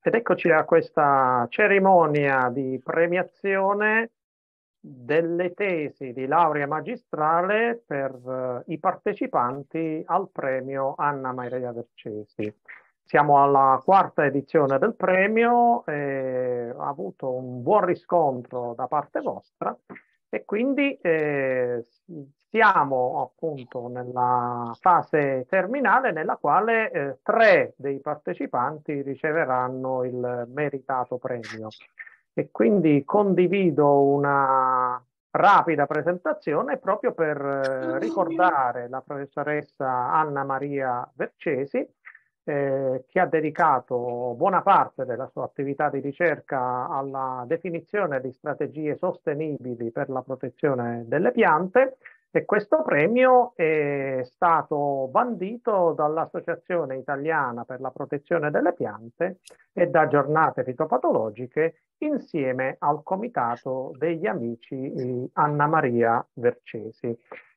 Ed eccoci a questa cerimonia di premiazione delle tesi di laurea magistrale per i partecipanti al premio Anna Maria Vercesi. Siamo alla quarta edizione del premio, ha avuto un buon riscontro da parte vostra e quindi siamo appunto nella fase terminale nella quale tre dei partecipanti riceveranno il meritato premio. E quindi condivido una rapida presentazione proprio per ricordare la professoressa Anna Maria Vercesi, che ha dedicato buona parte della sua attività di ricerca alla definizione di strategie sostenibili per la protezione delle piante. E questo premio è stato bandito dall'Associazione Italiana per la Protezione delle Piante e da Giornate Fitopatologiche insieme al Comitato degli Amici Anna Maria Vercesi.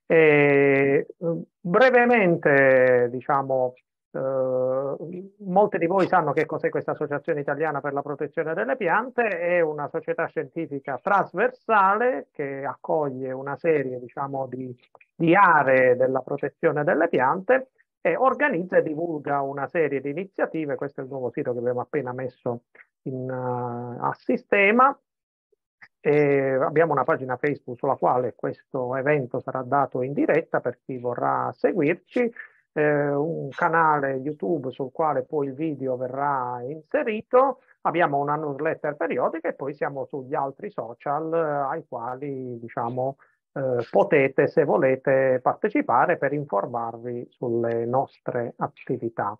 Brevemente, diciamo, molti di voi sanno che cos'è questa Associazione Italiana per la Protezione delle Piante. È una società scientifica trasversale che accoglie una serie, diciamo, di aree della protezione delle piante e organizza e divulga una serie di iniziative. Questo è il nuovo sito che abbiamo appena messo a sistema. Abbiamo una pagina Facebook sulla quale questo evento sarà dato in diretta per chi vorrà seguirci, un canale YouTube sul quale poi il video verrà inserito. Abbiamo una newsletter periodica e poi siamo sugli altri social ai quali, diciamo, potete, se volete, partecipare per informarvi sulle nostre attività.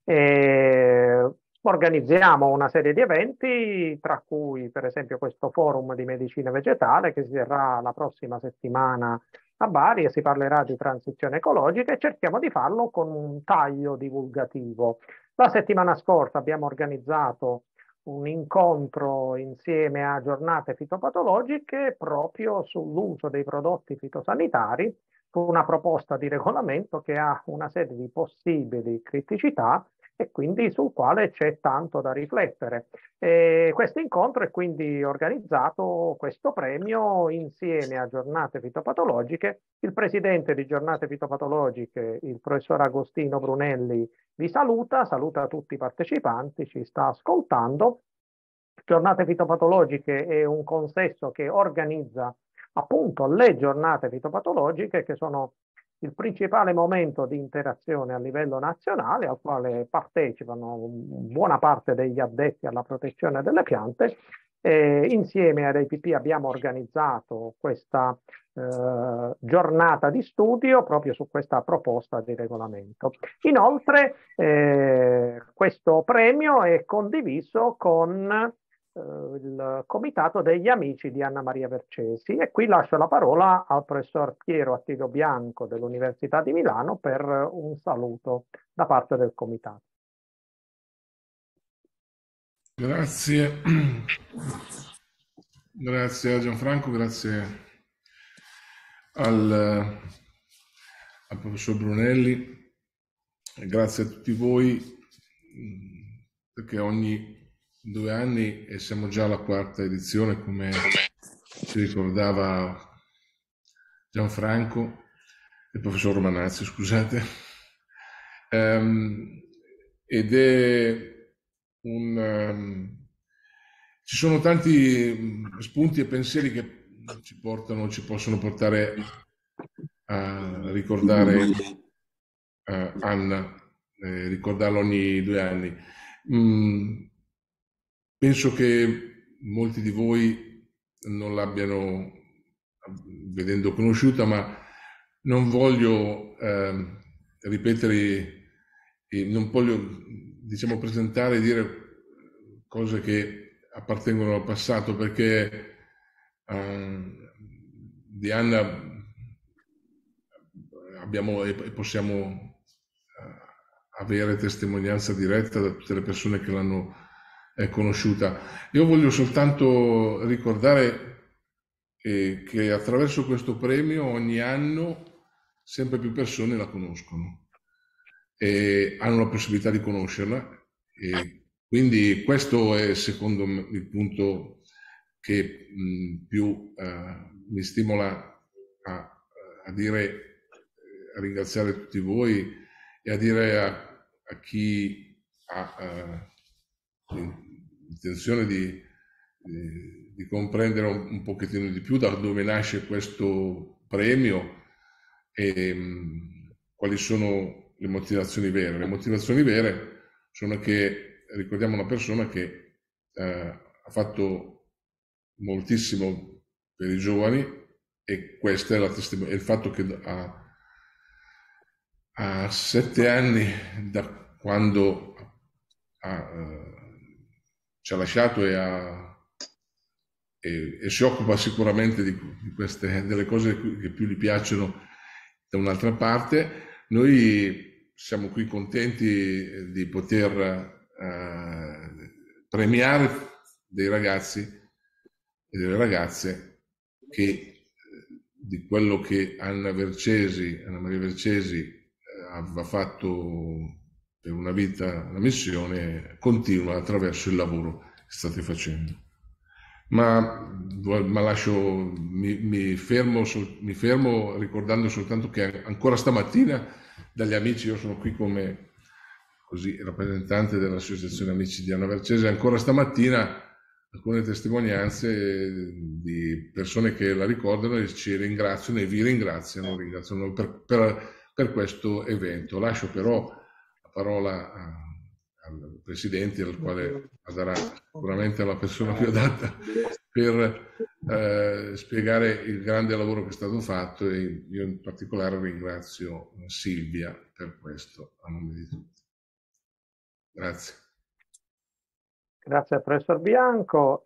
E organizziamo una serie di eventi, tra cui per esempio questo forum di medicina vegetale che si terrà la prossima settimana a Bari e si parlerà di transizione ecologica e cerchiamo di farlo con un taglio divulgativo. La settimana scorsa abbiamo organizzato un incontro insieme a giornate fitopatologiche proprio sull'uso dei prodotti fitosanitari, su una proposta di regolamento che ha una serie di possibili criticità e quindi sul quale c'è tanto da riflettere. Questo incontro è quindi organizzato, questo premio, insieme a Giornate Fitopatologiche. Il presidente di Giornate Fitopatologiche, il professor Agostino Brunelli, vi saluta tutti i partecipanti, ci sta ascoltando. Giornate Fitopatologiche è un consesso che organizza appunto le giornate fitopatologiche, che sono il principale momento di interazione a livello nazionale, al quale partecipano buona parte degli addetti alla protezione delle piante. Insieme ad APP abbiamo organizzato questa giornata di studio proprio su questa proposta di regolamento. Inoltre, questo premio è condiviso con il Comitato degli Amici di Anna Maria Vercesi e qui lascio la parola al professor Piero Attilio Bianco dell'Università di Milano per un saluto da parte del Comitato. Grazie, grazie a Gianfranco, grazie al professor Brunelli, grazie a tutti voi, perché ogni 2 anni, e siamo già alla quarta edizione, come ci ricordava Gianfranco, il professor Romanazzi, scusate, ed è ci sono tanti spunti e pensieri che ci possono portare a ricordare Anna, ricordarla ogni 2 anni. Penso che molti di voi non l'abbiano vedendo conosciuta, ma non voglio ripetere, non voglio, diciamo, presentare e dire cose che appartengono al passato, perché di Anna abbiamo e possiamo avere testimonianza diretta da tutte le persone che l'hanno conosciuta. Io voglio soltanto ricordare che attraverso questo premio ogni anno sempre più persone la conoscono e hanno la possibilità di conoscerla, e Quindi questo è secondo me il punto che più mi stimola a dire, a ringraziare tutti voi e a dire a chi ha l'intenzione di comprendere un pochettino di più da dove nasce questo premio e quali sono le motivazioni vere. Le motivazioni vere sono che ricordiamo una persona che ha fatto moltissimo per i giovani e questa è la testimonianza. Il fatto che a 7 anni da quando ci ha lasciato e si occupa sicuramente di queste, delle cose che più gli piacciono da un'altra parte. Noi siamo qui contenti di poter premiare dei ragazzi e delle ragazze che di quello che Anna Maria Vercesi aveva fatto per una vita, una missione, continua attraverso il lavoro che state facendo. Ma lascio, mi fermo ricordando soltanto che ancora stamattina dagli amici, io sono qui come così rappresentante dell'Associazione Amici di Anna Vercesi, ancora stamattina alcune testimonianze di persone che la ricordano e ci ringraziano e vi ringraziano per questo evento. Lascio però la parola al Presidente, al quale la darà sicuramente la persona più adatta per spiegare il grande lavoro che è stato fatto, e io in particolare ringrazio Silvia per questo a nome di tutti. Grazie. Grazie al professor Bianco.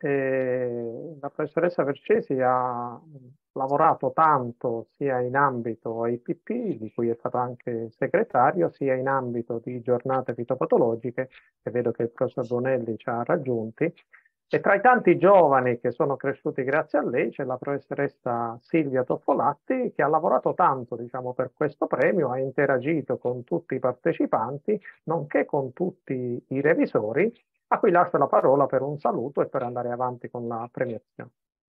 La professoressa Vercesi ha lavorato tanto sia in ambito IPP, di cui è stato anche segretario, sia in ambito di giornate fitopatologiche, che vedo che il professor Bonelli ci ha raggiunti. E tra i tanti giovani che sono cresciuti grazie a lei c'è la professoressa Silvia Toffolatti, che ha lavorato tanto, diciamo, per questo premio, ha interagito con tutti i partecipanti, nonché con tutti i revisori, a cui lascio la parola per un saluto e per andare avanti con la premiazione.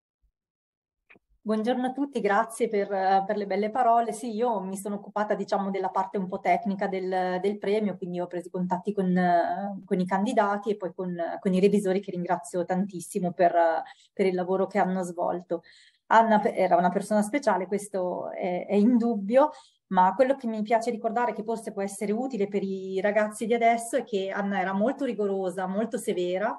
Buongiorno a tutti, grazie per le belle parole. Sì, io mi sono occupata, diciamo, della parte un po' tecnica del premio, quindi ho preso i contatti con i candidati e poi con i revisori, che ringrazio tantissimo per il lavoro che hanno svolto. Anna era una persona speciale, questo è indubbio, ma quello che mi piace ricordare, che forse può essere utile per i ragazzi di adesso, è che Anna era molto rigorosa, molto severa,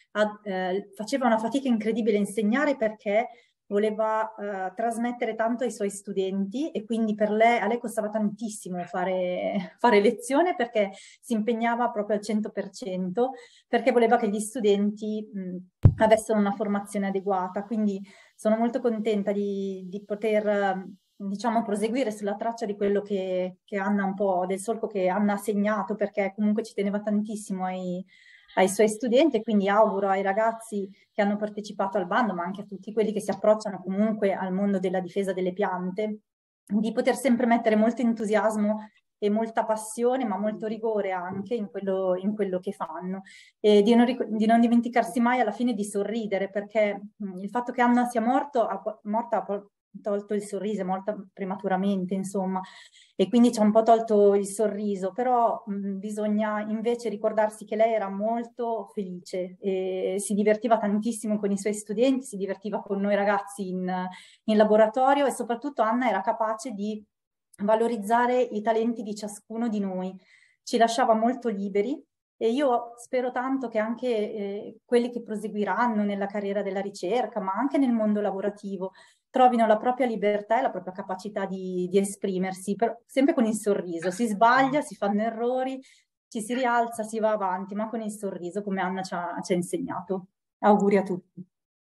faceva una fatica incredibile a insegnare perché voleva trasmettere tanto ai suoi studenti, e quindi a lei costava tantissimo fare lezione, perché si impegnava proprio al 100%, perché voleva che gli studenti avessero una formazione adeguata. Quindi sono molto contenta di poter diciamo proseguire sulla traccia di quello che Anna, un po' del solco che Anna ha segnato, perché comunque ci teneva tantissimo ai suoi studenti, e quindi auguro ai ragazzi che hanno partecipato al bando, ma anche a tutti quelli che si approcciano comunque al mondo della difesa delle piante, di poter sempre mettere molto entusiasmo e molta passione, ma molto rigore anche in quello che fanno, e di non dimenticarsi mai alla fine di sorridere, perché il fatto che Anna sia morta ha tolto il sorriso, è morta prematuramente, insomma, e quindi ci ha un po' tolto il sorriso, però bisogna invece ricordarsi che lei era molto felice e si divertiva tantissimo con i suoi studenti, si divertiva con noi ragazzi in laboratorio, e soprattutto Anna era capace di valorizzare i talenti di ciascuno di noi, ci lasciava molto liberi, e io spero tanto che anche quelli che proseguiranno nella carriera della ricerca, ma anche nel mondo lavorativo, trovino la propria libertà e la propria capacità di esprimersi, sempre con il sorriso. Si sbaglia, si fanno errori, ci si rialza, si va avanti, ma con il sorriso, come Anna ci ha insegnato. Auguri a tutti.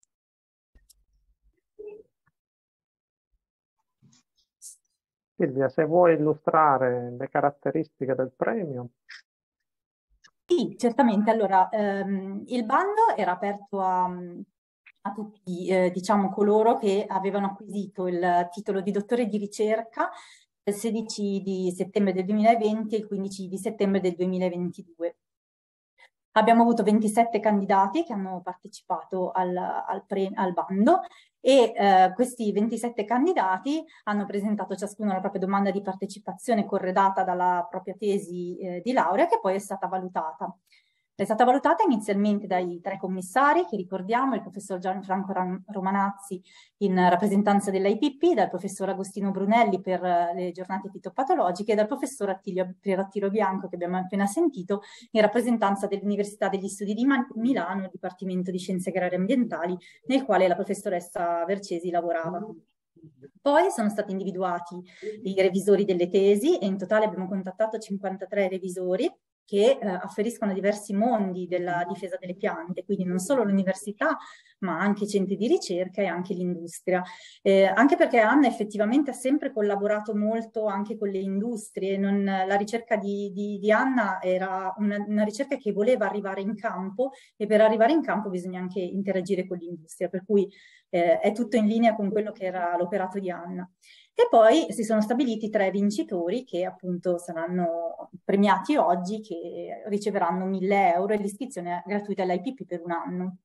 Silvia, se vuoi illustrare le caratteristiche del premio. Sì, certamente. Allora, il bando era aperto a tutti, diciamo, coloro che avevano acquisito il titolo di dottore di ricerca il 16 di settembre del 2020 e il 15 di settembre del 2022. Abbiamo avuto 27 candidati che hanno partecipato al bando e questi 27 candidati hanno presentato ciascuno la propria domanda di partecipazione corredata dalla propria tesi di laurea, che poi è stata valutata. È stata valutata inizialmente dai 3 commissari, che ricordiamo, il professor Gianfranco Romanazzi in rappresentanza dell'IPP, dal professor Agostino Brunelli per le giornate fitopatologiche e dal professor Attilo Bianco, che abbiamo appena sentito, in rappresentanza dell'Università degli Studi di Milano, Dipartimento di Scienze Agrarie e Ambientali, nel quale la professoressa Vercesi lavorava. Poi sono stati individuati i revisori delle tesi e in totale abbiamo contattato 53 revisori che afferiscono a diversi mondi della difesa delle piante, quindi non solo l'università, ma anche centri di ricerca e anche l'industria. Anche perché Anna effettivamente ha sempre collaborato molto anche con le industrie. La ricerca di Anna era una ricerca che voleva arrivare in campo, e per arrivare in campo bisogna anche interagire con l'industria, per cui è tutto in linea con quello che era l'operato di Anna. E poi si sono stabiliti 3 vincitori che appunto saranno premiati oggi, che riceveranno 1.000 euro e l'iscrizione gratuita all'IPP per 1 anno.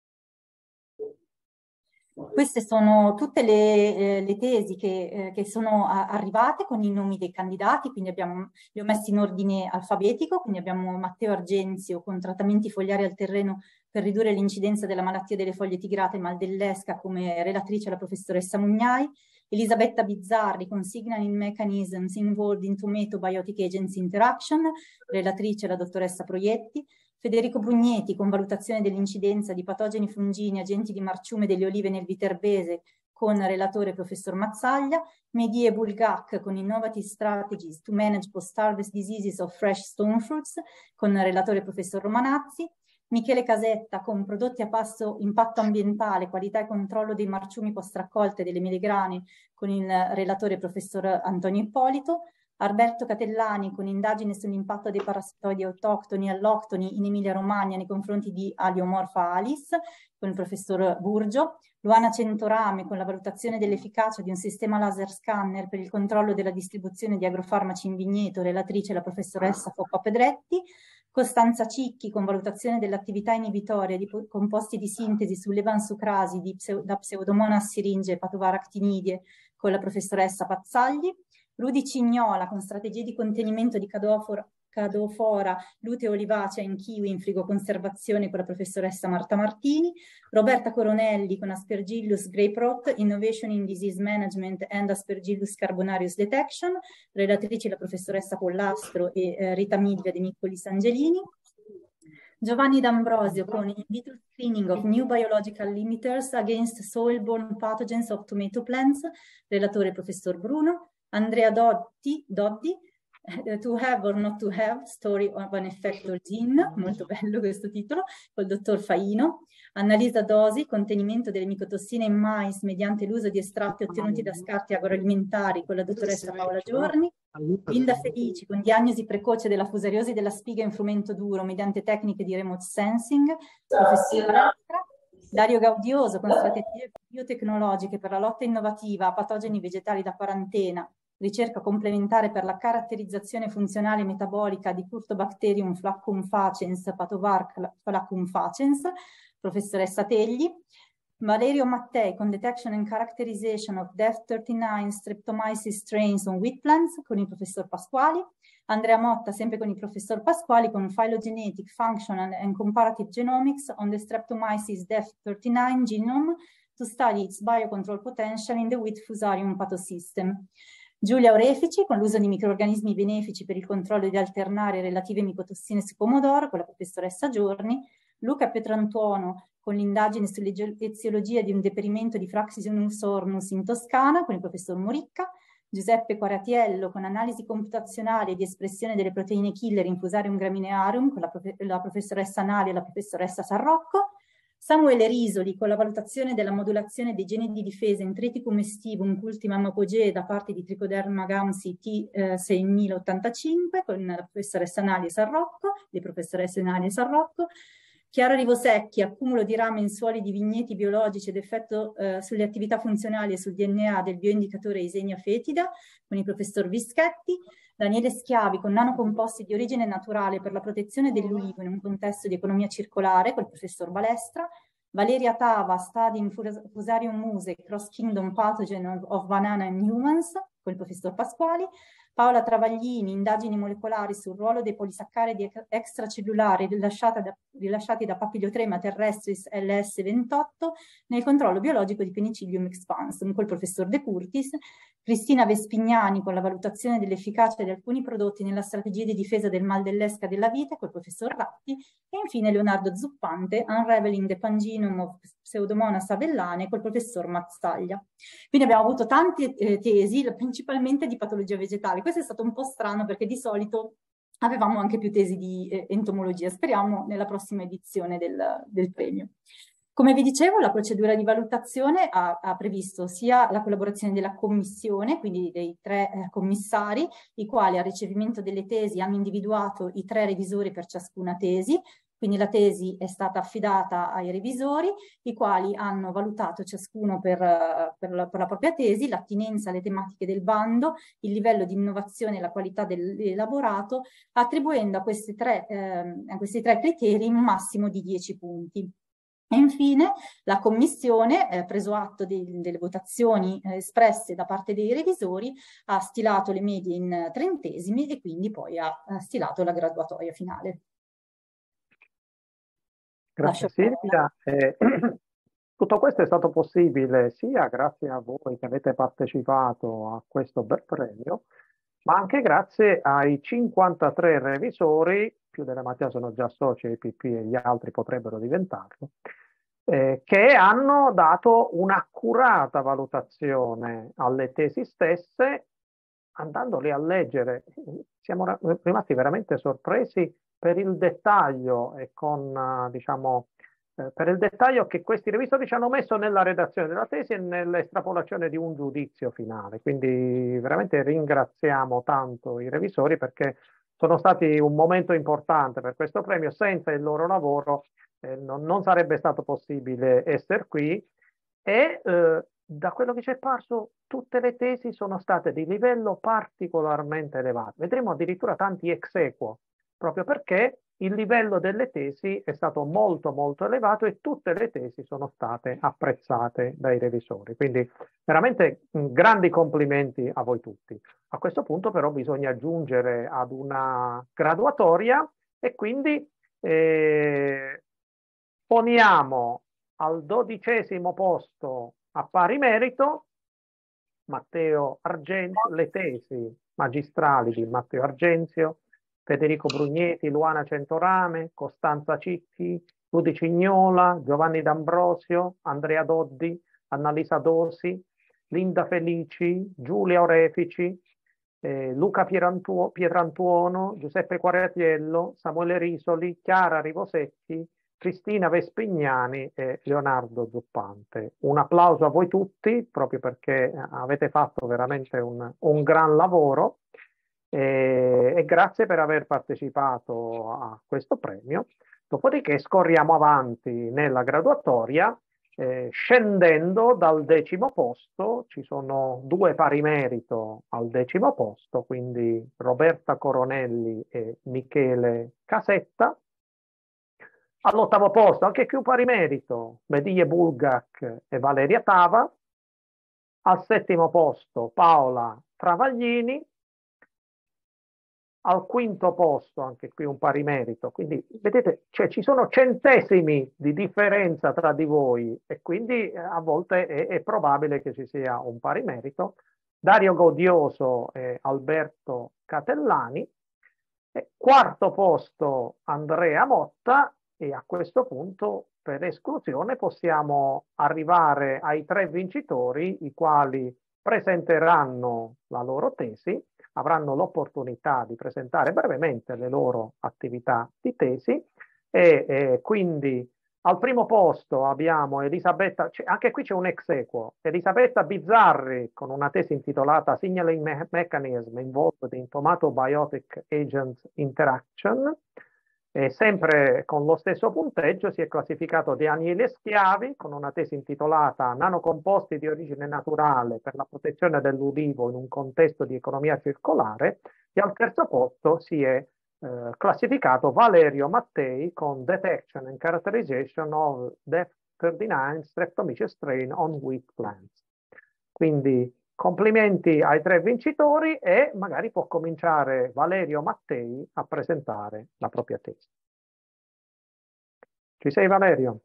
Queste sono tutte le tesi che sono arrivate con i nomi dei candidati, quindi li ho messi in ordine alfabetico, quindi abbiamo Matteo Argenzio con trattamenti fogliari al terreno per ridurre l'incidenza della malattia delle foglie tigrate e mal dell'esca come relatrice la professoressa Mugnai, Elisabetta Bizzarri con Signaling Mechanisms Involved in Tomato Biotic Agency Interaction, relatrice la dottoressa Proietti, Federico Brugnetti con valutazione dell'incidenza di patogeni fungini, agenti di marciume delle olive nel viterbese con relatore professor Mazzaglia, Medie Bulgak con Innovative Strategies to Manage Post-Harvest Diseases of Fresh Stone Fruits con relatore professor Romanazzi, Michele Casetta con prodotti a basso impatto ambientale, qualità e controllo dei marciumi post-raccolte delle melegrane con il relatore professor Antonio Ippolito, Alberto Catellani con indagine sull'impatto dei parassitoidi autoctoni e alloctoni in Emilia-Romagna nei confronti di Aliomorpha alis con il professor Burgio, Luana Centorame con la valutazione dell'efficacia di un sistema laser scanner per il controllo della distribuzione di agrofarmaci in vigneto, relatrice la professoressa Foppa Pedretti, Costanza Cicchi con valutazione dell'attività inibitoria di composti di sintesi sull'evansucrasi da Pseudomonas syringae e Patovaractinidie con la professoressa Pazzagli, Rudy Cignola con strategie di contenimento di Cadofora luteo olivacea in kiwi in frigoconservazione con la professoressa Marta Martini, Roberta Coronelli con Aspergillus grape-rot, Innovation in Disease Management and Aspergillus carbonarius Detection, relatrice la professoressa Pollastro e Rita Midvia De Niccolis Angelini, Giovanni D'Ambrosio con In vitro screening of new biological limiters against soil-borne pathogens of tomato plants, relatore professor Bruno, Andrea Doddi, To Have or Not to Have, Story of an Effector Gene, molto bello questo titolo, col dottor Faino, Annalisa Dosi, contenimento delle micotossine in mais mediante l'uso di estratti ottenuti da scarti agroalimentari con la dottoressa Paola Giorni, Linda Felici con diagnosi precoce della fusariosi della spiga in frumento duro mediante tecniche di remote sensing, professor Palestra, Dario Gaudioso con strategie biotecnologiche per la lotta innovativa a patogeni vegetali da quarantena, ricerca complementare per la caratterizzazione funzionale metabolica di Curtobacterium flaccum facens, Patovar flaccum facens, professoressa Tegli, Valerio Mattei con Detection and Characterization of Def39 Streptomyces Strains on Wheat Plants con il professor Pasquali, Andrea Motta sempre con il professor Pasquali con Phylogenetic, Functional and Comparative Genomics on the Streptomyces Def39 genome to study its biocontrol potential in the wheat fusarium pathosystem. Giulia Orefici con l'uso di microrganismi benefici per il controllo di alternare relative micotossine su pomodoro con la professoressa Giorni, Luca Pietrantuono con l'indagine sull'eziologia di un deperimento di Fraxinus ornus in Toscana con il professor Moricca, Giuseppe Quaratiello con analisi computazionale di espressione delle proteine killer in Fusarium graminearum con la professoressa Nali e la professoressa Sarrocco, Samuele Risoli con la valutazione della modulazione dei geni di difesa in Triticum estivum cultimam apogee da parte di Trichoderma gamsi T6085 con la professoressa Nali e Sarrocco, le professoresse Nali e Sarrocco, Chiara Rivosecchi, accumulo di rame in suoli di vigneti biologici ed effetto sulle attività funzionali e sul DNA del bioindicatore Eisenia fetida con il professor Vischetti, Daniele Schiavi con nanocomposti di origine naturale per la protezione dell'ulivo in un contesto di economia circolare col professor Balestra, Valeria Tava, Study in Fusarium Muse, Cross Kingdom Pathogen of Banana in Humans col professor Pasquali, Paola Travaglini, indagini molecolari sul ruolo dei polisaccaridi extracellulari rilasciati da Papiliotrema terrestris LS28 nel controllo biologico di Penicillium expansum col professor De Curtis, Cristina Vespignani con la valutazione dell'efficacia di alcuni prodotti nella strategia di difesa del mal dell'esca della vita col professor Ratti e infine Leonardo Zuppante, Unraveling the Pangenome of Pseudomonas avellane col professor Mazzaglia. Quindi abbiamo avuto tante tesi, principalmente di patologia vegetale. Questo è stato un po' strano perché di solito avevamo anche più tesi di entomologia. Speriamo nella prossima edizione del premio. Come vi dicevo, la procedura di valutazione ha previsto sia la collaborazione della commissione, quindi dei 3 commissari, i quali al ricevimento delle tesi hanno individuato i 3 revisori per ciascuna tesi, quindi la tesi è stata affidata ai revisori, i quali hanno valutato ciascuno per la propria tesi l'attinenza alle tematiche del bando, il livello di innovazione e la qualità dell'elaborato, attribuendo a questi 3 criteri un massimo di 10 punti. E infine la Commissione, preso atto delle votazioni espresse da parte dei revisori, ha stilato le medie in trentesimi e quindi poi ha stilato la graduatoria finale. Grazie Silvia. Tutto questo è stato possibile sia grazie a voi che avete partecipato a questo bel premio, ma anche grazie ai 53 revisori, più della metà sono già soci IPP e gli altri potrebbero diventarlo, che hanno dato un'accurata valutazione alle tesi stesse, andandole a leggere. Siamo rimasti veramente sorpresi per il dettaglio e con, diciamo, per il dettaglio che questi revisori ci hanno messo nella redazione della tesi e nell'estrapolazione di un giudizio finale. Quindi veramente ringraziamo tanto i revisori perché sono stati un momento importante per questo premio. Senza il loro lavoro non sarebbe stato possibile essere qui e da quello che ci è parso tutte le tesi sono state di livello particolarmente elevato. Vedremo addirittura tanti ex aequo, proprio perché il livello delle tesi è stato molto molto elevato e tutte le tesi sono state apprezzate dai revisori. Quindi veramente grandi complimenti a voi tutti. A questo punto però bisogna giungere ad una graduatoria e quindi poniamo al 12° posto a pari merito Matteo Argenzio, le tesi magistrali di Matteo Argenzio, Federico Brugneti, Luana Centorame, Costanza Cicchi, Ludi Cignola, Giovanni D'Ambrosio, Andrea Doddi, Annalisa Dosi, Linda Felici, Giulia Orefici, Luca Pietrantuono, Giuseppe Quagliariello, Samuele Risoli, Chiara Rivosetti, Cristina Vespignani e Leonardo Zuppante. Un applauso a voi tutti, proprio perché avete fatto veramente un gran lavoro e grazie per aver partecipato a questo premio. Dopodiché scorriamo avanti nella graduatoria, scendendo dal 10° posto. Ci sono 2 pari merito al 10° posto, quindi Roberta Coronelli e Michele Casetta. All'8° posto, anche qui un pari merito, Medie Bulgak e Valeria Tava. Al 7° posto, Paola Travaglini. Al 5° posto, anche qui un pari merito. Quindi, vedete, cioè, ci sono centesimi di differenza tra di voi e quindi a volte è probabile che ci sia un pari merito. Dario Gaudioso e Alberto Catellani. 4° posto, Andrea Motta. E a questo punto, per esclusione, possiamo arrivare ai 3 vincitori, i quali presenteranno la loro tesi, avranno l'opportunità di presentare brevemente le loro attività di tesi e quindi al 1° posto abbiamo Elisabetta, anche qui c'è un ex aequo, Elisabetta Bizzarri con una tesi intitolata Signaling Mechanism Involved in Tomato Biotic Agents Interaction. E sempre con lo stesso punteggio si è classificato Daniele Schiavi con una tesi intitolata Nanocomposti di origine naturale per la protezione dell'ulivo in un contesto di economia circolare, e al terzo posto si è classificato Valerio Mattei con Detection and Characterization of DEF39 Streptomyces strain on wheat plants. Quindi complimenti ai 3 vincitori, e magari può cominciare Valerio Mattei a presentare la propria tesi. Ci sei, Valerio?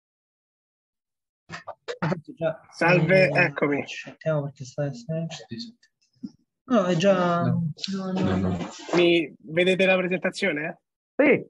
Salve, eccomi. Aspettiamo perché no, è già... No. Mi vedete la presentazione? Sì.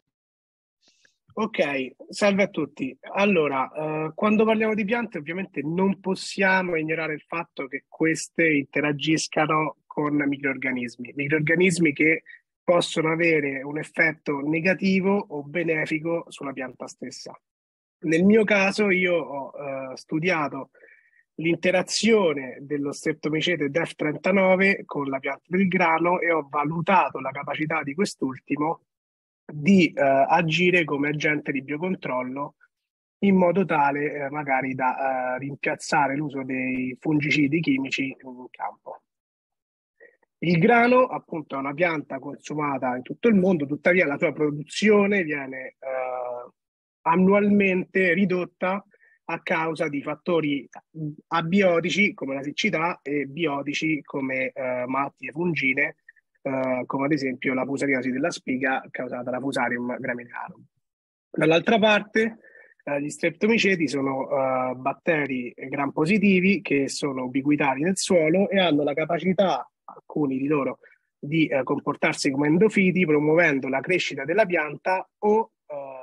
Ok, salve a tutti. Allora, quando parliamo di piante ovviamente non possiamo ignorare il fatto che queste interagiscano con microrganismi che possono avere un effetto negativo o benefico sulla pianta stessa. Nel mio caso io ho studiato l'interazione dello Streptomycete DEF39 con la pianta del grano e ho valutato la capacità di quest'ultimo di agire come agente di biocontrollo in modo tale magari da rimpiazzare l'uso dei fungicidi chimici in campo. Il grano, appunto, è una pianta consumata in tutto il mondo, tuttavia la sua produzione viene annualmente ridotta a causa di fattori abiotici come la siccità e biotici come malattie fungine, come ad esempio la fusariosi della spiga causata da Fusarium graminearum. Dall'altra parte, gli streptomiceti sono batteri gram positivi che sono ubiquitari nel suolo e hanno la capacità, alcuni di loro, di comportarsi come endofiti, promuovendo la crescita della pianta o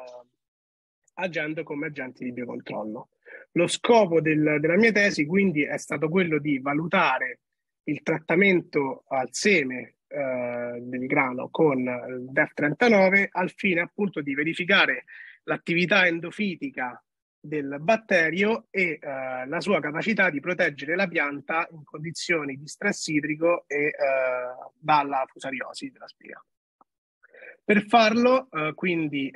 agendo come agenti di biocontrollo. Lo scopo della mia tesi quindi è stato quello di valutare il trattamento al seme del grano con il DEF39 al fine appunto di verificare l'attività endofitica del batterio e la sua capacità di proteggere la pianta in condizioni di stress idrico e dalla fusariosi della spiga. Per farlo quindi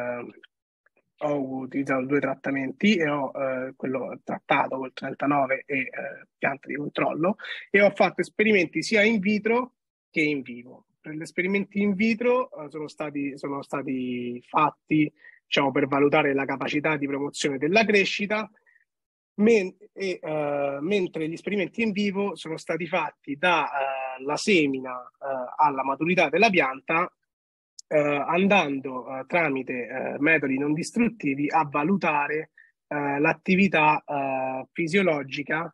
ho utilizzato 2 trattamenti e ho quello trattato col 39 e piante di controllo, e ho fatto esperimenti sia in vitro che in vivo. Per gli esperimenti in vitro sono stati fatti, diciamo, per valutare la capacità di promozione della crescita, mentre gli esperimenti in vivo sono stati fatti dalla semina alla maturità della pianta, andando tramite metodi non distruttivi a valutare l'attività fisiologica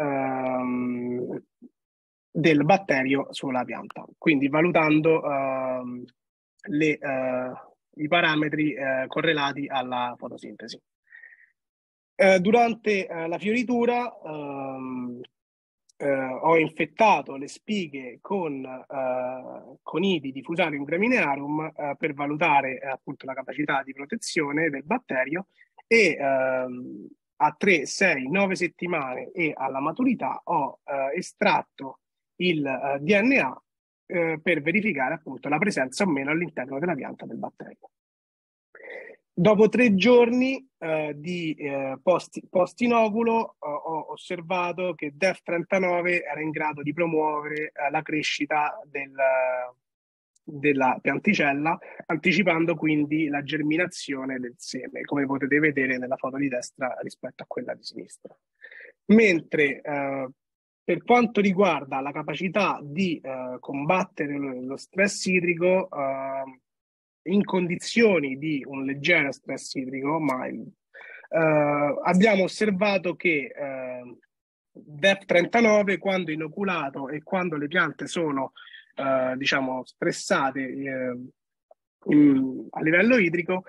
del batterio sulla pianta, quindi valutando i parametri correlati alla fotosintesi. Durante la fioritura ho infettato le spighe con idi di Fusarium graminearum per valutare appunto la capacità di protezione del batterio, e a 3, 6, 9 settimane e alla maturità ho estratto il DNA per verificare appunto la presenza o meno all'interno della pianta del batterio. Dopo 3 giorni di post inovulo ho osservato che DEF39 era in grado di promuovere la crescita della pianticella, anticipando quindi la germinazione del seme, come potete vedere nella foto di destra rispetto a quella di sinistra. Mentre per quanto riguarda la capacità di combattere lo stress idrico, in condizioni di un leggero stress idrico, abbiamo osservato che DEF39, quando inoculato e quando le piante sono diciamo stressate a livello idrico,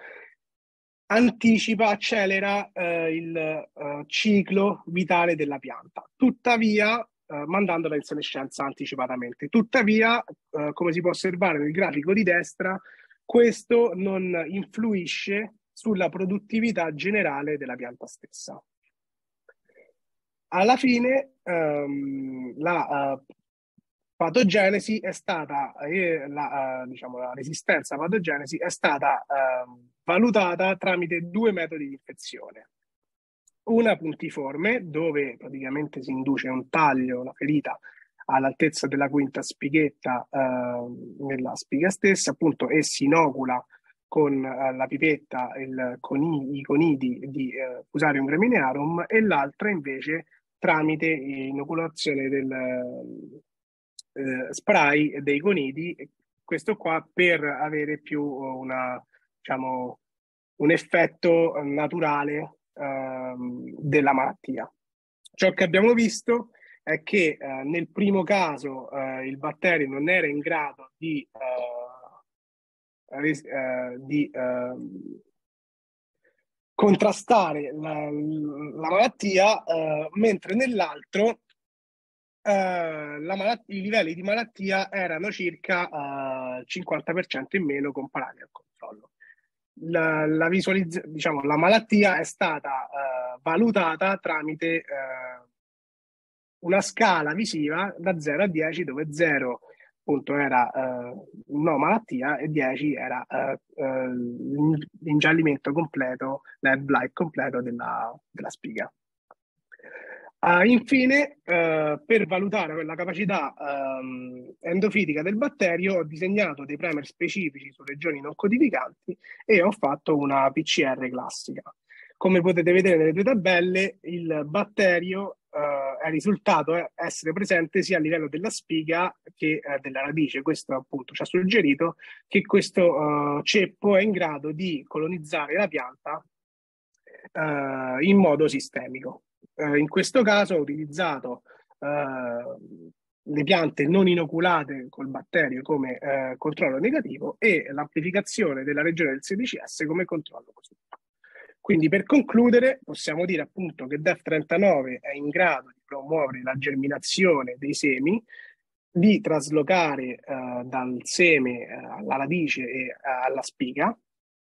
accelera il ciclo vitale della pianta, tuttavia mandandola in senescenza anticipatamente. Tuttavia, come si può osservare nel grafico di destra, questo non influisce sulla produttività generale della pianta stessa. Alla fine patogenesi è stata, diciamo, la resistenza alla patogenesi è stata valutata tramite due metodi di infezione. Una puntiforme, dove praticamente si induce un taglio, una ferita all'altezza della quinta spighetta nella spiga stessa, appunto, e si inocula con la pipetta i conidi di Fusarium graminearum, e l'altra invece tramite inoculazione del spray dei conidi, questo qua per avere più diciamo, un effetto naturale della malattia. Ciò che abbiamo visto è che nel primo caso il batterio non era in grado di contrastare la malattia, mentre nell'altro i livelli di malattia erano circa il 50% in meno comparati al controllo. Diciamo, la malattia è stata valutata tramite una scala visiva da 0 a 10, dove 0 appunto era no malattia e 10 era l'ingiallimento completo, l'head blight completo della spiga. Infine, per valutare la capacità endofitica del batterio, ho disegnato dei primer specifici su regioni non codificanti e ho fatto una PCR classica. Come potete vedere nelle due tabelle, il batterio è risultato essere presente sia a livello della spiga che della radice. Questo appunto ci ha suggerito che questo ceppo è in grado di colonizzare la pianta in modo sistemico. In questo caso ho utilizzato le piante non inoculate col batterio come controllo negativo e l'amplificazione della regione del 16S come controllo positivo. Quindi, per concludere, possiamo dire appunto che DEF39 è in grado di promuovere la germinazione dei semi, di traslocare dal seme alla radice e alla spiga,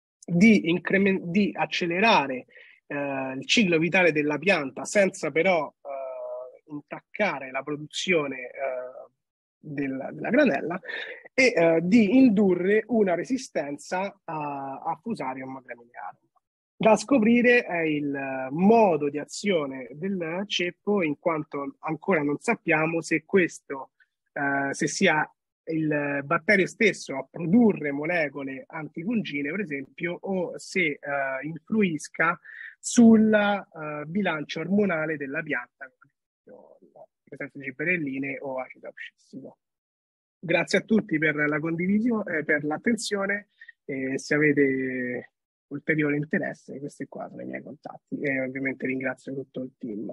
di accelerare il ciclo vitale della pianta senza però intaccare la produzione della granella, e di indurre una resistenza a Fusarium graminearum. Da scoprire è il modo di azione del ceppo, in quanto ancora non sappiamo se questo se sia il batterio stesso a produrre molecole antifungine, per esempio, o se influisca sul bilancio ormonale della pianta, come la presenza di gibberelline o acido abscissico. Grazie a tutti per la condivisione, per l'attenzione, e se avete ulteriore interesse, questi qua sono i miei contatti, e ovviamente ringrazio tutto il team.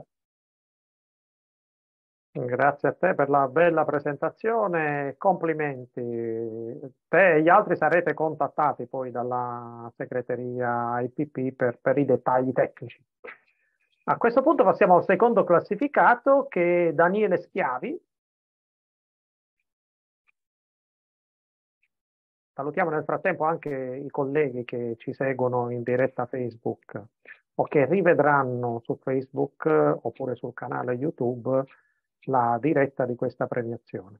Grazie a te per la bella presentazione, complimenti. Te e gli altri sarete contattati poi dalla segreteria IPP per i dettagli tecnici. A questo punto passiamo al secondo classificato, che è Daniele Schiavi. Salutiamo nel frattempo anche i colleghi che ci seguono in diretta Facebook o che rivedranno su Facebook oppure sul canale YouTube la diretta di questa premiazione.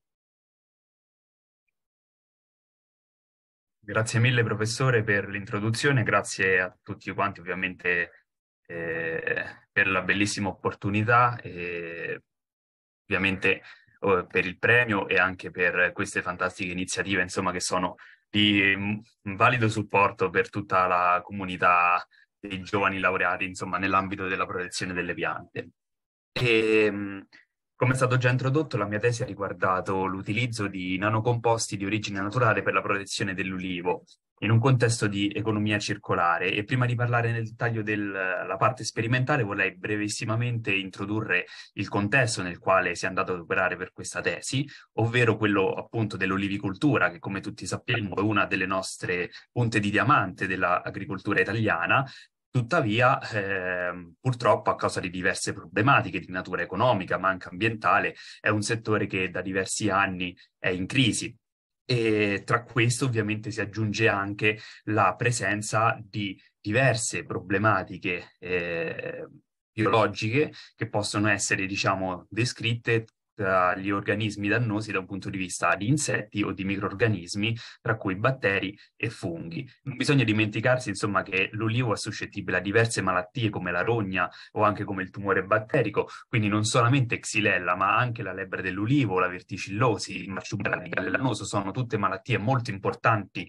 Grazie mille professore per l'introduzione, grazie a tutti quanti ovviamente per la bellissima opportunità e ovviamente per il premio e anche per queste fantastiche iniziative, insomma, che sono di valido supporto per tutta la comunità dei giovani laureati, insomma, nell'ambito della protezione delle piante. Come è stato già introdotto, la mia tesi ha riguardato l'utilizzo di nanocomposti di origine naturale per la protezione dell'ulivo in un contesto di economia circolare. E prima di parlare nel dettaglio della parte sperimentale, vorrei brevissimamente introdurre il contesto nel quale si è andato ad operare per questa tesi, ovvero quello appunto dell'olivicoltura, che come tutti sappiamo è una delle nostre punte di diamante dell'agricoltura italiana. Tuttavia, purtroppo, a causa di diverse problematiche di natura economica, ma anche ambientale, è un settore che da diversi anni è in crisi. E tra questo ovviamente si aggiunge anche la presenza di diverse problematiche biologiche che possono essere, diciamo, descritte gli organismi dannosi da un punto di vista di insetti o di microrganismi, tra cui batteri e funghi. Non bisogna dimenticarsi, insomma, che l'ulivo è suscettibile a diverse malattie come la rogna o anche come il tumore batterico, quindi non solamente Xylella, ma anche la lebbre dell'ulivo, la verticillosi, il marciupiale radicale sono tutte malattie molto importanti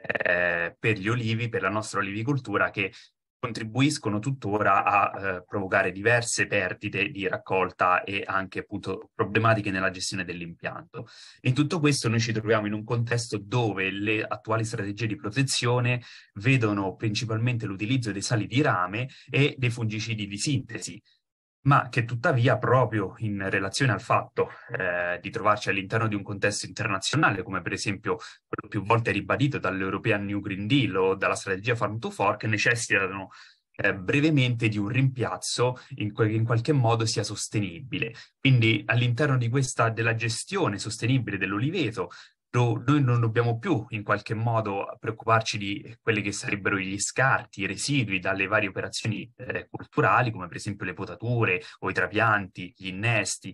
per gli olivi, per la nostra olivicoltura, che contribuiscono tuttora a provocare diverse perdite di raccolta e anche appunto problematiche nella gestione dell'impianto. In tutto questo noi ci troviamo in un contesto dove le attuali strategie di protezione vedono principalmente l'utilizzo dei sali di rame e dei fungicidi di sintesi, ma che tuttavia, proprio in relazione al fatto di trovarci all'interno di un contesto internazionale, come per esempio quello più volte ribadito dall'European New Green Deal o dalla strategia Farm to Fork, necessitano brevemente di un rimpiazzo che in qualche modo sia sostenibile. Quindi all'interno di della gestione sostenibile dell'oliveto, noi non dobbiamo più in qualche modo preoccuparci di quelli che sarebbero gli scarti, i residui dalle varie operazioni culturali, come per esempio le potature o i trapianti, gli innesti,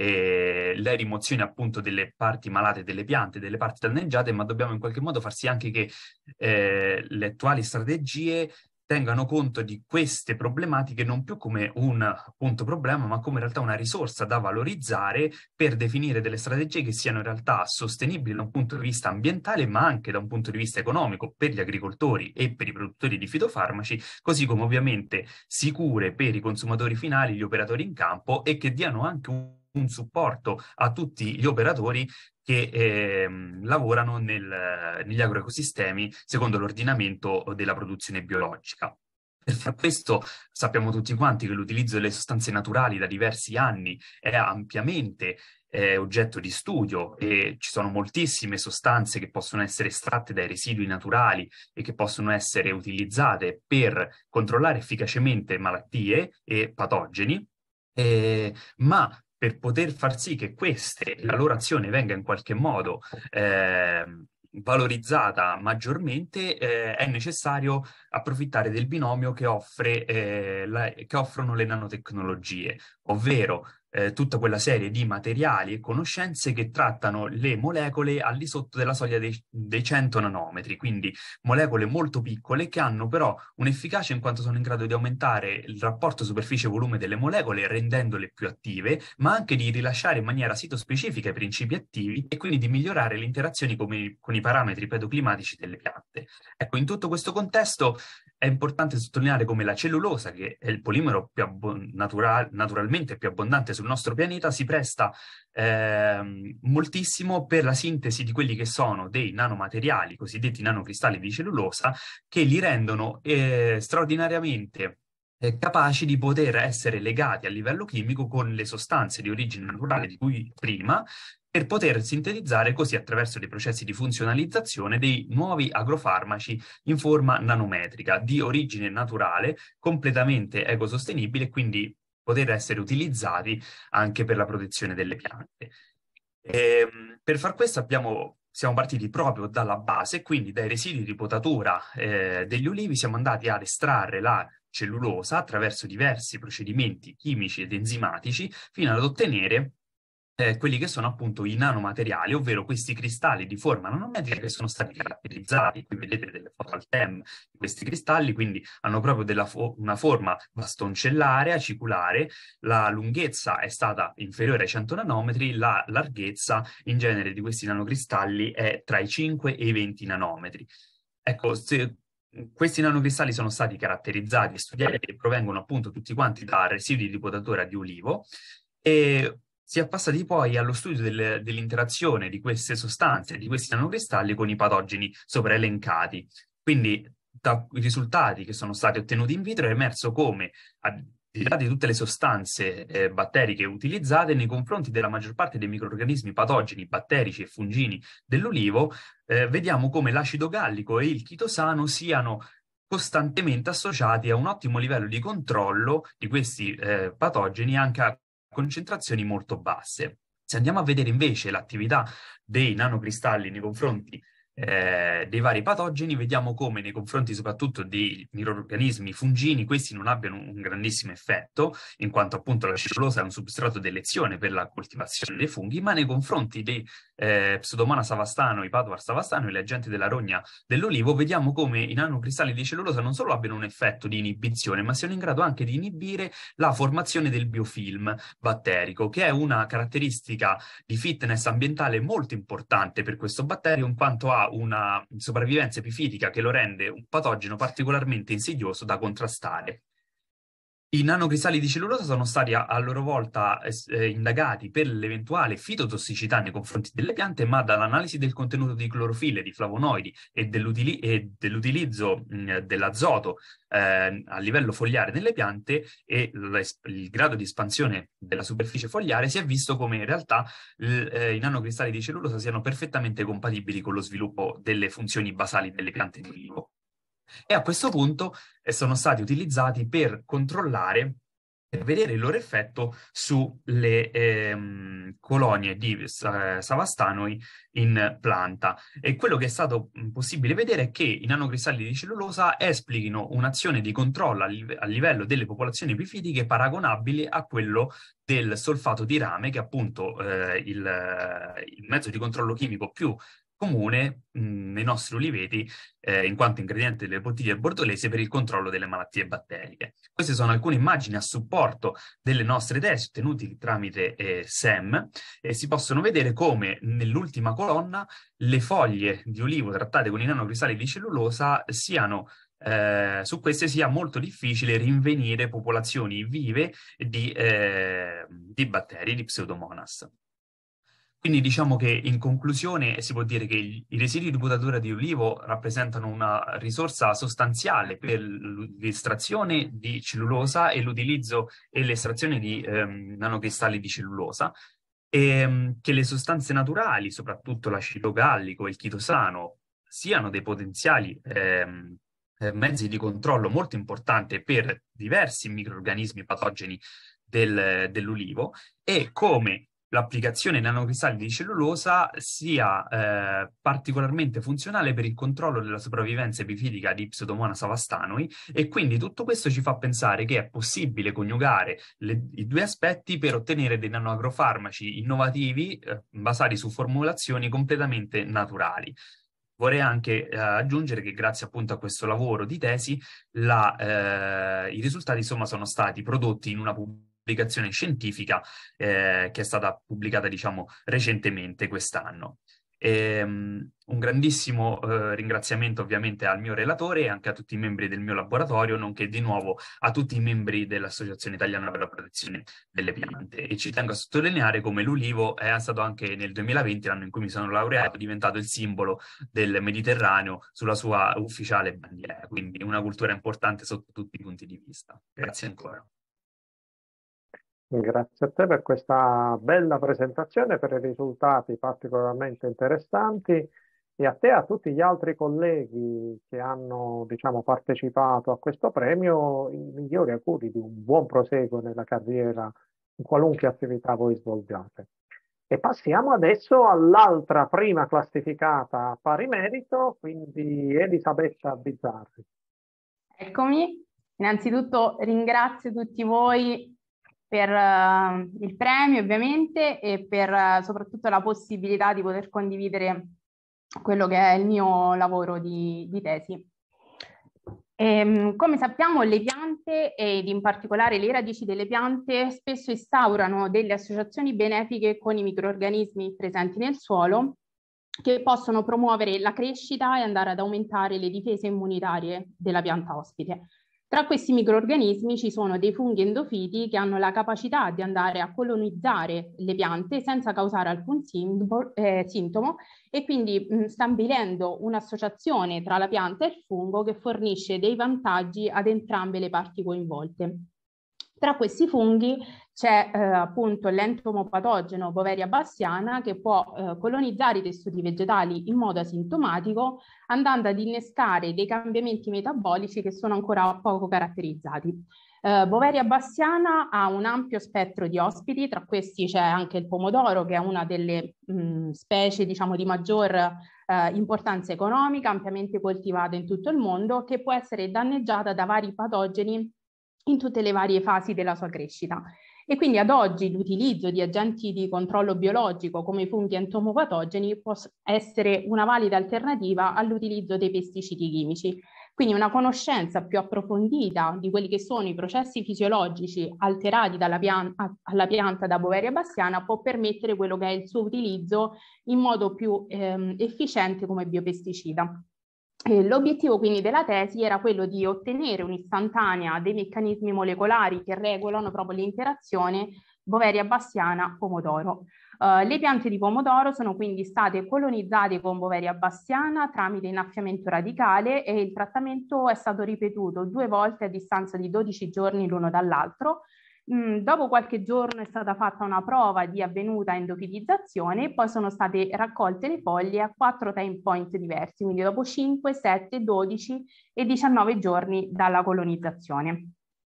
le rimozioni appunto delle parti malate delle piante, delle parti danneggiate, ma dobbiamo in qualche modo far sì anche che le attuali strategie tengano conto di queste problematiche non più come un appunto problema, ma come in realtà una risorsa da valorizzare per definire delle strategie che siano in realtà sostenibili da un punto di vista ambientale, ma anche da un punto di vista economico per gli agricoltori e per i produttori di fitofarmaci, così come ovviamente sicure per i consumatori finali, gli operatori in campo, e che diano anche un supporto a tutti gli operatori che lavorano negli agroecosistemi secondo l'ordinamento della produzione biologica. Per far questo sappiamo tutti quanti che l'utilizzo delle sostanze naturali da diversi anni è ampiamente oggetto di studio, e ci sono moltissime sostanze che possono essere estratte dai residui naturali e che possono essere utilizzate per controllare efficacemente malattie e patogeni, ma per poter far sì che la loro azione venga in qualche modo valorizzata maggiormente, è necessario approfittare del binomio che offrono le nanotecnologie, ovvero tutta quella serie di materiali e conoscenze che trattano le molecole al di sotto della soglia dei 100 nanometri, quindi molecole molto piccole che hanno però un'efficacia in quanto sono in grado di aumentare il rapporto superficie-volume delle molecole rendendole più attive, ma anche di rilasciare in maniera sitospecifica i principi attivi e quindi di migliorare le interazioni con i parametri pedoclimatici delle piante. Ecco, in tutto questo contesto è importante sottolineare come la cellulosa, che è il polimero più naturalmente più abbondante sul nostro pianeta, si presta moltissimo per la sintesi di quelli che sono dei nanomateriali, cosiddetti nanocristalli di cellulosa, che li rendono straordinariamente capaci di poter essere legati a livello chimico con le sostanze di origine naturale di cui prima, per poter sintetizzare così, attraverso dei processi di funzionalizzazione, dei nuovi agrofarmaci in forma nanometrica, di origine naturale, completamente ecosostenibile, quindi poter essere utilizzati anche per la protezione delle piante. Per far questo siamo partiti proprio dalla base, quindi dai residui di potatura degli ulivi siamo andati ad estrarre la cellulosa attraverso diversi procedimenti chimici ed enzimatici fino ad ottenere quelli che sono appunto i nanomateriali, ovvero questi cristalli di forma nanometrica che sono stati caratterizzati. Qui vedete delle foto al TEM di questi cristalli, quindi hanno proprio una forma bastoncellare, aciculare, la lunghezza è stata inferiore ai 100 nanometri, la larghezza in genere di questi nanocristalli è tra i 5 e i 20 nanometri. Ecco, questi nanocristalli sono stati caratterizzati e studiati e provengono appunto tutti quanti da residui di potatura di ulivo, e si è passati poi allo studio dell'interazione di queste sostanze, di questi nanocristalli con i patogeni sopra elencati. Quindi dai risultati che sono stati ottenuti in vitro è emerso come, al di là di tutte le sostanze batteriche utilizzate, nei confronti della maggior parte dei microrganismi patogeni, batterici e fungini dell'ulivo, vediamo come l'acido gallico e il chitosano siano costantemente associati a un ottimo livello di controllo di questi patogeni anche a concentrazioni molto basse. Se andiamo a vedere invece l'attività dei nanocristalli nei confronti dei vari patogeni, vediamo come nei confronti soprattutto dei microrganismi fungini questi non abbiano un grandissimo effetto, in quanto appunto la cellulosa è un substrato d'elezione per la coltivazione dei funghi, ma nei confronti dei Pseudomonas avastanoi, Padovar avastanoi, le agenti della rogna dell'olivo, vediamo come i nanocristalli di cellulosa non solo abbiano un effetto di inibizione, ma siano in grado anche di inibire la formazione del biofilm batterico, che è una caratteristica di fitness ambientale molto importante per questo batterio, in quanto ha una sopravvivenza epifitica che lo rende un patogeno particolarmente insidioso da contrastare. I nanocristalli di cellulosa sono stati a loro volta indagati per l'eventuale fitotossicità nei confronti delle piante, ma dall'analisi del contenuto di clorofille, di flavonoidi e dell'utilizzo dell'azoto a livello fogliare nelle piante e il grado di espansione della superficie fogliare, si è visto come in realtà i nanocristalli di cellulosa siano perfettamente compatibili con lo sviluppo delle funzioni basali delle piante di olivo. E a questo punto sono stati utilizzati per controllare, per vedere il loro effetto sulle colonie di Savastanoi in planta. E quello che è stato possibile vedere è che i nanocristalli di cellulosa esplichino un'azione di controllo a livello delle popolazioni epifitiche paragonabile a quello del solfato di rame, che è appunto il mezzo di controllo chimico più comune nei nostri oliveti, in quanto ingrediente delle bottiglie bordolesi per il controllo delle malattie batteriche. Queste sono alcune immagini a supporto delle nostre tesi ottenute tramite SEM, e si possono vedere come nell'ultima colonna le foglie di olivo trattate con i nanocristalli di cellulosa siano su queste sia molto difficile rinvenire popolazioni vive di batteri, di Pseudomonas. Quindi diciamo che in conclusione si può dire che i residui di potatura di olivo rappresentano una risorsa sostanziale per l'estrazione di cellulosa e l'utilizzo e l'estrazione di nanocristalli di cellulosa, e che le sostanze naturali, soprattutto l'acido gallico e il chitosano, siano dei potenziali mezzi di controllo molto importanti per diversi microrganismi patogeni dell'olivo, e come l'applicazione dei nanocristalli di cellulosa sia particolarmente funzionale per il controllo della sopravvivenza epifitica di Pseudomonas avastanoi, e quindi tutto questo ci fa pensare che è possibile coniugare i due aspetti per ottenere dei nanoagrofarmaci innovativi basati su formulazioni completamente naturali. Vorrei anche aggiungere che grazie appunto a questo lavoro di tesi i risultati insomma sono stati prodotti in una pubblicazione scientifica che è stata pubblicata diciamo recentemente quest'anno. Un grandissimo ringraziamento ovviamente al mio relatore e anche a tutti i membri del mio laboratorio, nonché di nuovo a tutti i membri dell'Associazione Italiana per la Protezione delle Piante. E ci tengo a sottolineare come l'ulivo è stato anche nel 2020, l'anno in cui mi sono laureato, diventato il simbolo del Mediterraneo sulla sua ufficiale bandiera, quindi una cultura importante sotto tutti i punti di vista. Grazie ancora. Grazie a te per questa bella presentazione, per i risultati particolarmente interessanti, e a te e a tutti gli altri colleghi che hanno, diciamo, partecipato a questo premio, i migliori auguri di un buon proseguo nella carriera in qualunque attività voi svolgiate. E passiamo adesso all'altra prima classificata a pari merito, quindi Elisabetta Bizzarri. Eccomi, innanzitutto ringrazio tutti voi per il premio ovviamente e per soprattutto la possibilità di poter condividere quello che è il mio lavoro di tesi. Come sappiamo, le piante ed in particolare le radici delle piante spesso instaurano delle associazioni benefiche con i microrganismi presenti nel suolo, che possono promuovere la crescita e andare ad aumentare le difese immunitarie della pianta ospite. Tra questi microrganismi ci sono dei funghi endofiti che hanno la capacità di andare a colonizzare le piante senza causare alcun sintomo, e quindi stabilendo un'associazione tra la pianta e il fungo che fornisce dei vantaggi ad entrambe le parti coinvolte. Tra questi funghi c'è appunto l'entomopatogeno Beauveria bassiana, che può colonizzare i tessuti vegetali in modo asintomatico, andando ad innescare dei cambiamenti metabolici che sono ancora poco caratterizzati. Beauveria bassiana ha un ampio spettro di ospiti, tra questi c'è anche il pomodoro, che è una delle specie diciamo di maggior importanza economica, ampiamente coltivata in tutto il mondo, che può essere danneggiata da vari patogeni in tutte le varie fasi della sua crescita. E quindi ad oggi l'utilizzo di agenti di controllo biologico come i funghi entomopatogeni può essere una valida alternativa all'utilizzo dei pesticidi chimici. Quindi una conoscenza più approfondita di quelli che sono i processi fisiologici alterati alla pianta da Beauveria bassiana può permettere quello che è il suo utilizzo in modo più efficiente come biopesticida. L'obiettivo quindi della tesi era quello di ottenere un'istantanea dei meccanismi molecolari che regolano proprio l'interazione Beauveria bassiana-pomodoro. Le piante di pomodoro sono quindi state colonizzate con Beauveria bassiana tramite innaffiamento radicale e il trattamento è stato ripetuto 2 volte a distanza di 12 giorni l'uno dall'altro. Dopo qualche giorno è stata fatta una prova di avvenuta endofilizzazione e poi sono state raccolte le foglie a 4 time point diversi, quindi dopo 5, 7, 12 e 19 giorni dalla colonizzazione.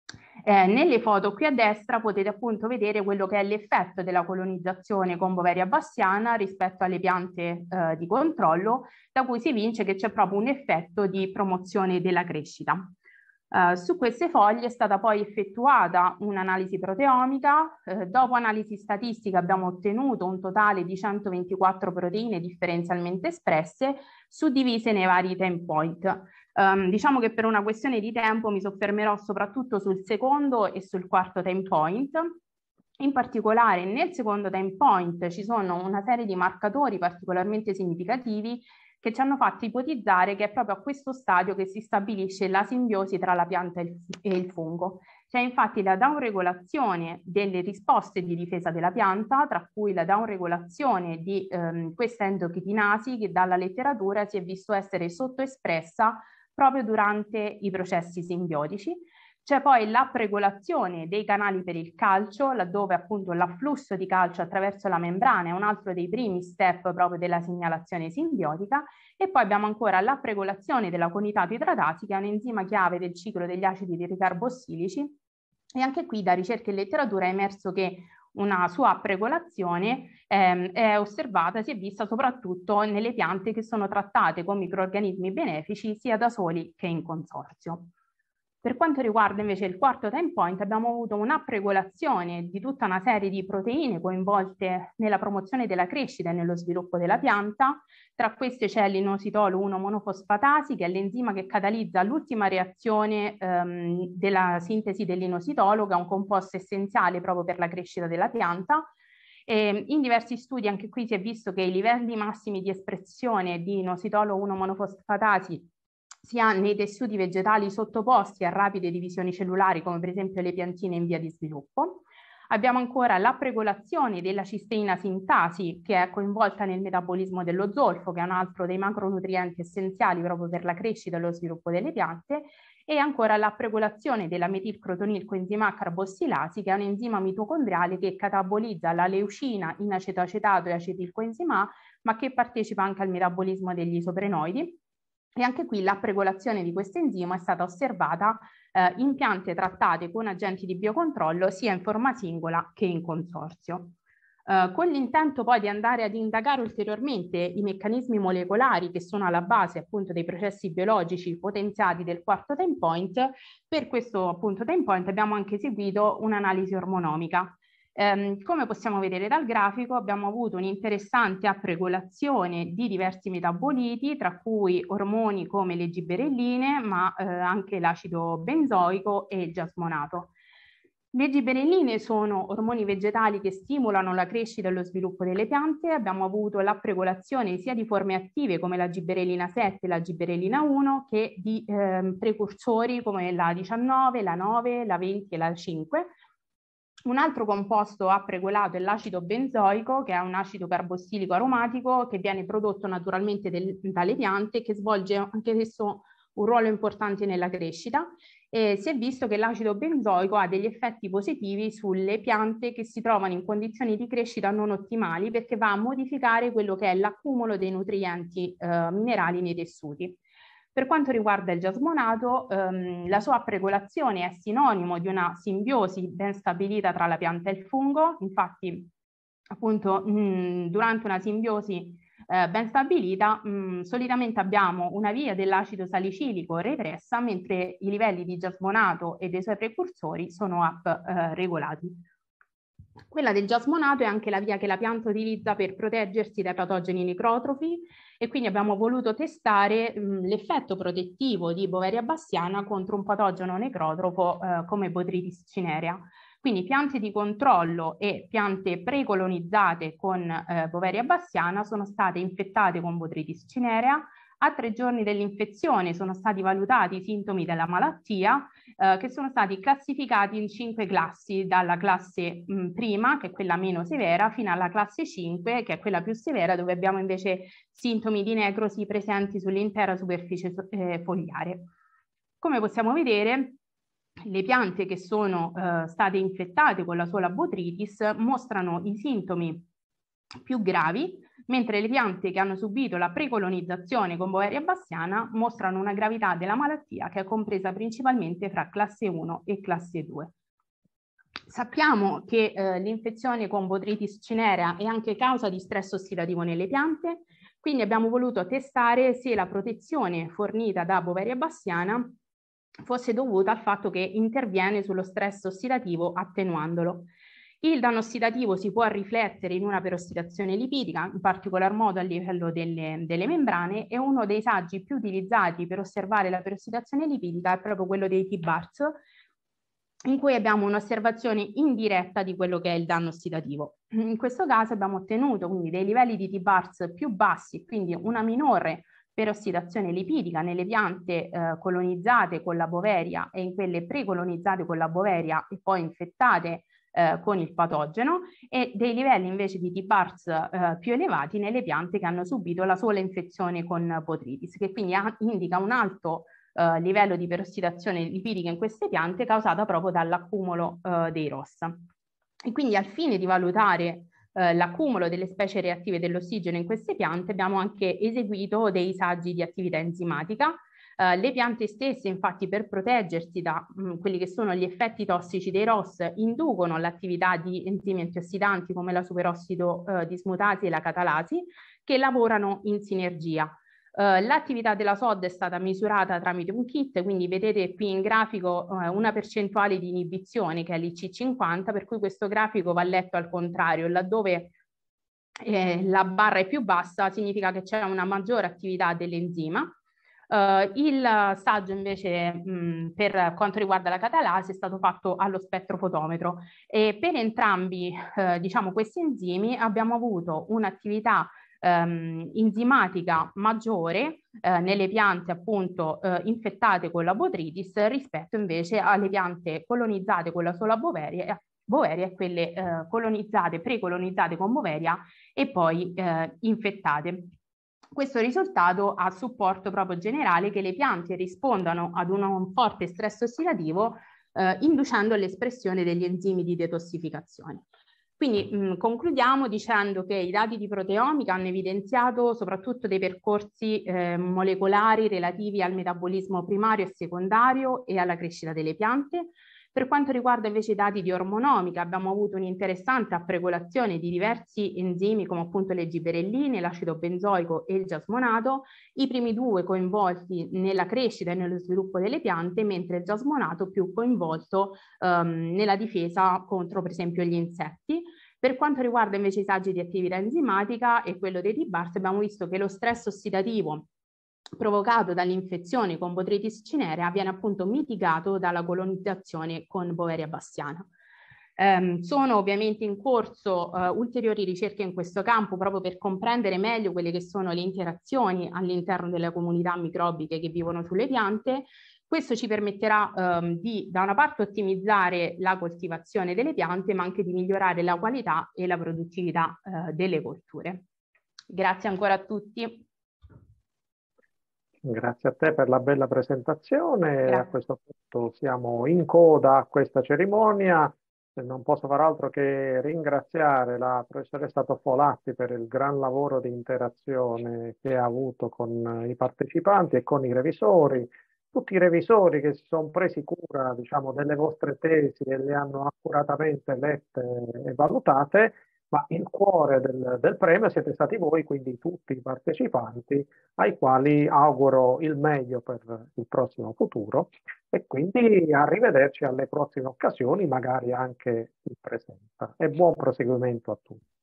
Nelle foto qui a destra potete appunto vedere quello che è l'effetto della colonizzazione con Beauveria bassiana rispetto alle piante di controllo, da cui si evince che c'è proprio un effetto di promozione della crescita. Su queste foglie è stata poi effettuata un'analisi proteomica, dopo analisi statistica abbiamo ottenuto un totale di 124 proteine differenzialmente espresse, suddivise nei vari time point. Diciamo che per una questione di tempo mi soffermerò soprattutto sul secondo e sul quarto time point. In particolare nel secondo time point ci sono una serie di marcatori particolarmente significativi che ci hanno fatto ipotizzare che è proprio a questo stadio che si stabilisce la simbiosi tra la pianta e il fungo. C'è infatti la downregolazione delle risposte di difesa della pianta, tra cui la downregolazione di questa endochitinasi che dalla letteratura si è visto essere sottoespressa proprio durante i processi simbiotici. C'è poi l'upregolazione dei canali per il calcio, laddove appunto l'afflusso di calcio attraverso la membrana è un altro dei primi step proprio della segnalazione simbiotica, e poi abbiamo ancora l'upregolazione della conitato idratasi, che è un enzima chiave del ciclo degli acidi ricarbossilici, e anche qui da ricerche in letteratura è emerso che una sua upregolazione è osservata, si è vista soprattutto nelle piante che sono trattate con microrganismi benefici sia da soli che in consorzio. Per quanto riguarda invece il quarto time point, abbiamo avuto un'upregolazione di tutta una serie di proteine coinvolte nella promozione della crescita e nello sviluppo della pianta. Tra queste c'è l'inositolo 1-monofosfatasi, che è l'enzima che catalizza l'ultima reazione della sintesi dell'inositolo, che è un composto essenziale proprio per la crescita della pianta. In diversi studi anche qui si è visto che i livelli massimi di espressione di inositolo 1-monofosfatasi sia nei tessuti vegetali sottoposti a rapide divisioni cellulari, come per esempio le piantine in via di sviluppo. Abbiamo ancora l'upregolazione della cisteina sintasi, che è coinvolta nel metabolismo dello zolfo, che è un altro dei macronutrienti essenziali proprio per la crescita e lo sviluppo delle piante, e ancora l'upregolazione della metilcrotonil-coenzima carbossilasi, che è un enzima mitocondriale che catabolizza la leucina in acetoacetato e acetilcoenzima, ma che partecipa anche al metabolismo degli isoprenoidi. E anche qui l'upregolazione di questo enzima è stata osservata in piante trattate con agenti di biocontrollo sia in forma singola che in consorzio. Con l'intento poi di andare ad indagare ulteriormente i meccanismi molecolari che sono alla base appunto dei processi biologici potenziati del quarto time point, per questo appunto time point abbiamo anche eseguito un'analisi ormonomica. Come possiamo vedere dal grafico, abbiamo avuto un'interessante upregolazione di diversi metaboliti, tra cui ormoni come le gibberelline, ma anche l'acido benzoico e il giasmonato. Le gibberelline sono ormoni vegetali che stimolano la crescita e lo sviluppo delle piante. Abbiamo avuto l'upregolazione sia di forme attive come la gibberellina 7 e la gibberellina 1 che di precursori come la 19, la 9, la 20 e la 5. Un altro composto upregolato è l'acido benzoico, che è un acido carbossilico aromatico che viene prodotto naturalmente dalle piante e che svolge anche esso un ruolo importante nella crescita. E si è visto che l'acido benzoico ha degli effetti positivi sulle piante che si trovano in condizioni di crescita non ottimali, perché va a modificare quello che è l'accumulo dei nutrienti minerali nei tessuti. Per quanto riguarda il giasmonato, la sua upregolazione è sinonimo di una simbiosi ben stabilita tra la pianta e il fungo. Infatti, appunto, durante una simbiosi ben stabilita, solitamente abbiamo una via dell'acido salicilico repressa, mentre i livelli di giasmonato e dei suoi precursori sono up-regolati. Quella del giasmonato è anche la via che la pianta utilizza per proteggersi dai patogeni necrotrofi, e quindi abbiamo voluto testare l'effetto protettivo di Beauveria bassiana contro un patogeno necrotrofo come Botrytis cinerea. Quindi piante di controllo e piante precolonizzate con Beauveria bassiana sono state infettate con Botrytis cinerea. A 3 giorni dell'infezione sono stati valutati i sintomi della malattia, che sono stati classificati in 5 classi, dalla classe prima, che è quella meno severa, fino alla classe 5, che è quella più severa, dove abbiamo invece sintomi di necrosi presenti sull'intera superficie fogliare. Come possiamo vedere, le piante che sono state infettate con la sola Botrytis mostrano i sintomi più gravi, mentre le piante che hanno subito la precolonizzazione con Beauveria bassiana mostrano una gravità della malattia che è compresa principalmente fra classe 1 e classe 2. Sappiamo che l'infezione con Botrytis cinerea è anche causa di stress ossidativo nelle piante, quindi abbiamo voluto testare se la protezione fornita da Beauveria bassiana fosse dovuta al fatto che interviene sullo stress ossidativo attenuandolo. Il danno ossidativo si può riflettere in una perossidazione lipidica, in particolar modo a livello delle membrane, e uno dei saggi più utilizzati per osservare la perossidazione lipidica è proprio quello dei T-Bars, in cui abbiamo un'osservazione indiretta di quello che è il danno ossidativo. In questo caso abbiamo ottenuto quindi dei livelli di T-Bars più bassi, quindi una minore perossidazione lipidica nelle piante colonizzate con la Beauveria e in quelle precolonizzate con la Beauveria e poi infettate con il patogeno, e dei livelli invece di T-Bars più elevati nelle piante che hanno subito la sola infezione con Botrytis, che quindi indica un alto livello di perossidazione lipidica in queste piante causata proprio dall'accumulo dei ROS. E quindi al fine di valutare l'accumulo delle specie reattive dell'ossigeno in queste piante abbiamo anche eseguito dei saggi di attività enzimatica. Le piante stesse, infatti, per proteggersi da quelli che sono gli effetti tossici dei ROS, inducono l'attività di enzimi antiossidanti come la superossido dismutasi e la catalasi, che lavorano in sinergia. L'attività della SOD è stata misurata tramite un kit, quindi vedete qui in grafico una percentuale di inibizione che è l'IC50, per cui questo grafico va letto al contrario, laddove la barra è più bassa significa che c'è una maggiore attività dell'enzima. Il saggio invece per quanto riguarda la catalasi è stato fatto allo spettrofotometro, e per entrambi diciamo questi enzimi abbiamo avuto un'attività enzimatica maggiore nelle piante appunto infettate con la Botrytis rispetto invece alle piante colonizzate con la sola Beauveria e quelle colonizzate, precolonizzate con Beauveria e poi infettate. Questo risultato ha supporto proprio generale che le piante rispondano ad un forte stress ossidativo inducendo l'espressione degli enzimi di detossificazione. Quindi concludiamo dicendo che i dati di proteomica hanno evidenziato soprattutto dei percorsi molecolari relativi al metabolismo primario e secondario e alla crescita delle piante. Per quanto riguarda invece i dati di ormonomica, abbiamo avuto un'interessante upregolazione di diversi enzimi come appunto le gibberelline, l'acido benzoico e il giasmonato, i primi due coinvolti nella crescita e nello sviluppo delle piante, mentre il giasmonato più coinvolto nella difesa contro per esempio gli insetti. Per quanto riguarda invece i saggi di attività enzimatica e quello dei T-Bars, abbiamo visto che lo stress ossidativo provocato dall'infezione con Botrytis cinerea viene appunto mitigato dalla colonizzazione con Beauveria bassiana. Sono ovviamente in corso ulteriori ricerche in questo campo proprio per comprendere meglio quelle che sono le interazioni all'interno delle comunità microbiche che vivono sulle piante. Questo ci permetterà di da una parte ottimizzare la coltivazione delle piante, ma anche di migliorare la qualità e la produttività delle colture. Grazie ancora a tutti. Grazie a te per la bella presentazione. Grazie. A questo punto siamo in coda a questa cerimonia. Non posso far altro che ringraziare la professoressa Toffolatti per il gran lavoro di interazione che ha avuto con i partecipanti e con i revisori. Tutti i revisori che si sono presi cura, diciamo, delle vostre tesi e le hanno accuratamente lette e valutate. ma il cuore del premio siete stati voi, quindi tutti i partecipanti, ai quali auguro il meglio per il prossimo futuro e quindi arrivederci alle prossime occasioni, magari anche in presenza. E buon proseguimento a tutti.